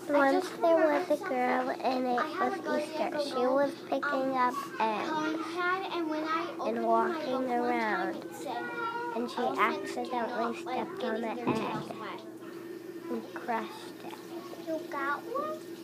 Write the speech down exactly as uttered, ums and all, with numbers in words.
Once there was a girl and it was Easter. She was picking up eggs and walking around, and she accidentally stepped on an egg and crushed it. You got one?